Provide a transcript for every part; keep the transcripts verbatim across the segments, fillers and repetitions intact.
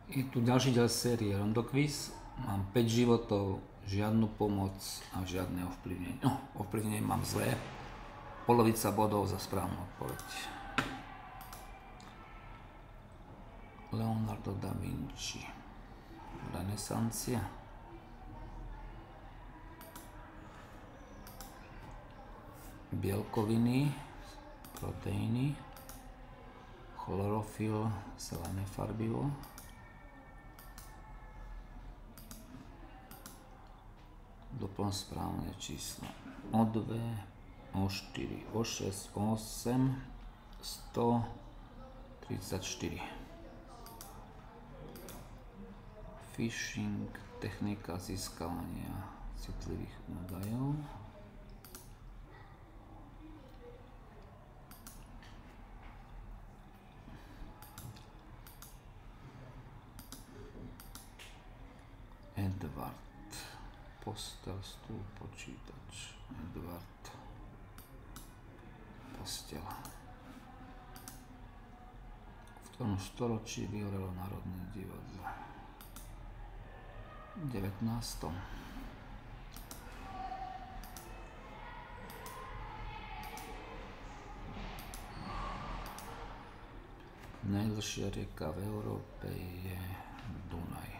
Je tu ďalší diel série Rondo Quiz. Mám päť životov, žiadnu pomoc a žiadne ovplyvnenie. No, ovplyvnenie mám zlé. Polovica bodov za správnu odpoveď. Leonardo da Vinci. Renesancia. Bielkoviny, proteíny. Chlorofil, zelené farbivo. Doplň správne číslo. O dva, o štyri, o šesť, o osem, sto tridsaťštyri. Phishing, technika získavania citlivých údajov. Edward. Postel, stôl, počítač. Edward. Postela. V ktorom storočí vyhorelo Národné divadlo? V devätnástom. Najdlhšia rieka v Európe je Dunaj.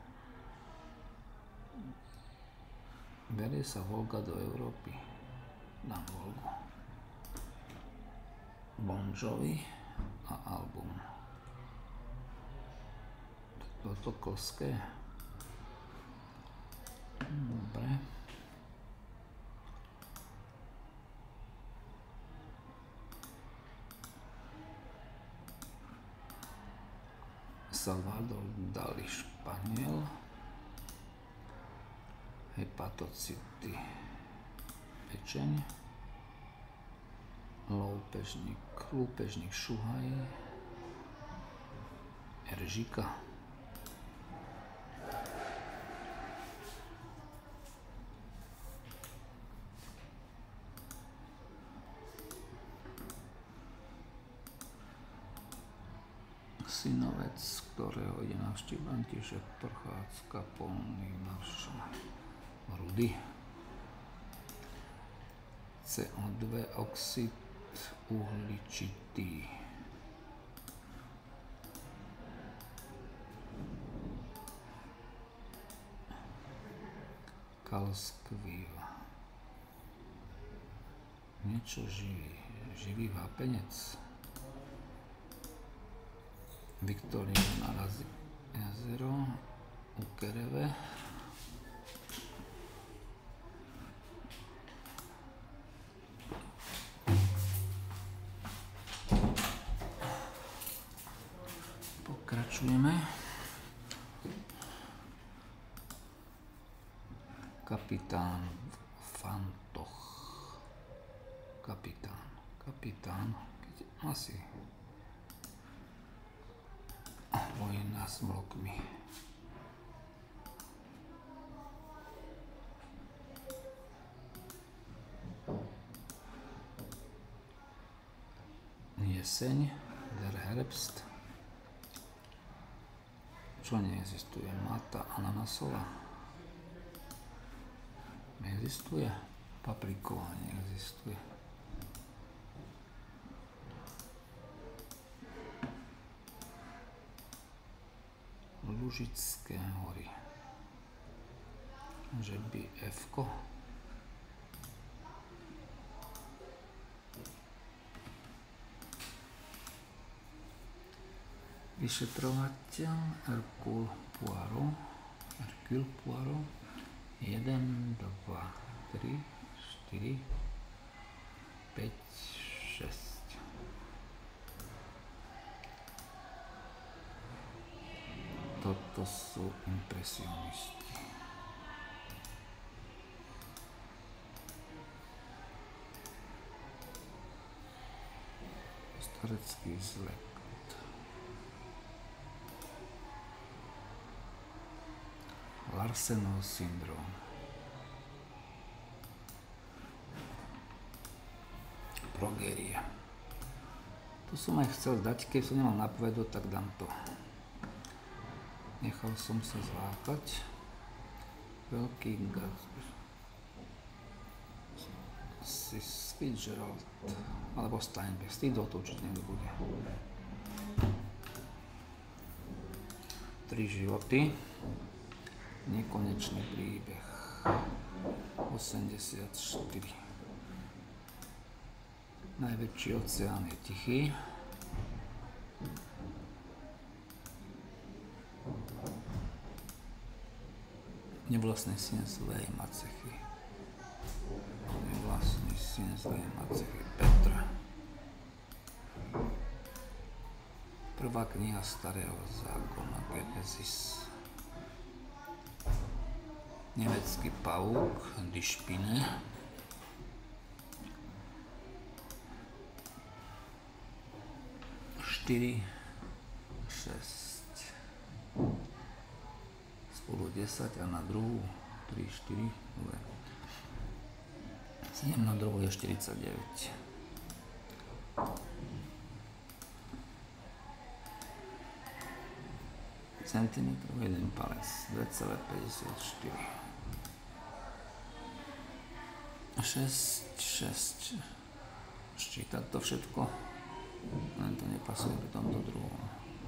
Berie sa Volga do Európy? Dám Volgu. Bon Jovi a album. Toto Klské. Dobre. Salvador Dali, Španiel. Hepatocity, pečeň. Lúpežník, lúpežník šuhaj. Eržika. Synovec, ktorého ide navštíviť František Prochádzka, polný maršal. Rudy. cé ó dva, oxid uhličitý. Kalskvíva. Niečo živý. Živý vápenec. Viktorino narazí jazero. Ukereve. Pokračujeme. Kapitán Fantoch. Kapitán. Kapitán. Asi. Vojna s vlkmi. Jeseň. Der Herbst. Čo neexistuje? Mata ananasová. Neexistuje. Papriková neexistuje. Lužické hory. Že by F-ko. Vyšetrovateľ Hercule Poirot. Hercule Poirot. jeden, dva, tri, štyri, päť, šesť. Toto sú impresionisti. Starecký zlek. Larsenov syndrom. Progeria. To som aj chcel dať, keď som nemal napovedu, tak dám to. Nechal som sa zlákať. Veľký Gatsby. Fitzgerald. Alebo Steinbeck. Z tých dvoch to určite niekto bude. Tri životy. Nekonečný príbeh. osemdesiatštyri. Najväčší oceán je tichý. Nevlastný syn zlej macechy. Nevlastný syn zlej macechy. Petra. Prvá kniha Starého zákona. Genesis. Nemecký pavúk. Die Spinne. štyri, šesť. Spolu desať a na druhú tri, štyri. sedem na druhú je štyridsaťdeväť. Centimetrov jeden palec. dva celé päťdesiatštyri. šesť, šesť. Ščítať to všetko. Len to nepasuje pri tomto druhom.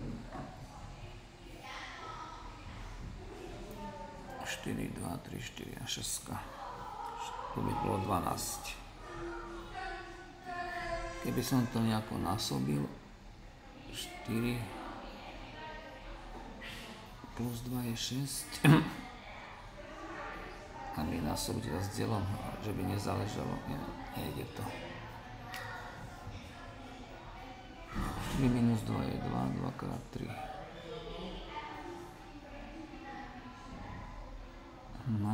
štyri, dva, tri, štyri a šesť. To by bolo dvanásť. Keby som to nejako násobil, štyri plus dva je šesť. A my násobiť s dielom, že by nezáležalo, ne, nejde to. štyri minus dva je dva, dva krát tri. No.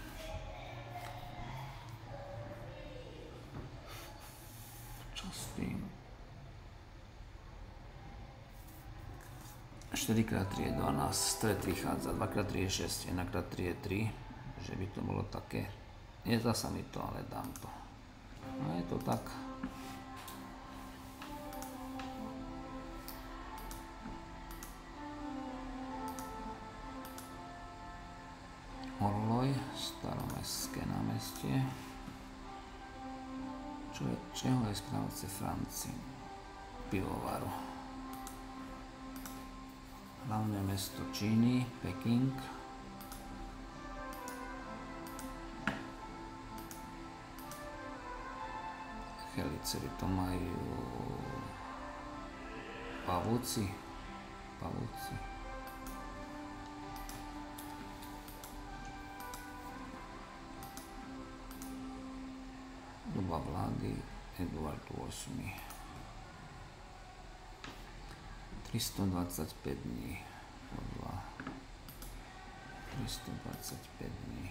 Čo s tým? štyri krát tri je dvanásť, stred vychádza, dva krát tri je šesť, jedna krát tri je tri, že by to bolo také. Nezdá sa mi to, ale dám to. No je to tak. Orloj, Staromestské námestie. Čo je, čeho je správce Francín? Pivovaru. Hlavné mesto Číny, Peking. Chelicery to majú pavúci. Pavúci. Doba vlády Eduard ôsmy. tristodvadsaťpäť dní. tristodvadsaťpäť dní.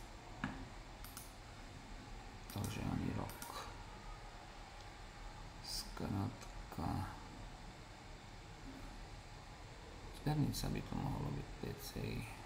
Takže ani rok. Skrátka. Zbernica by to mohlo byť pé cé í.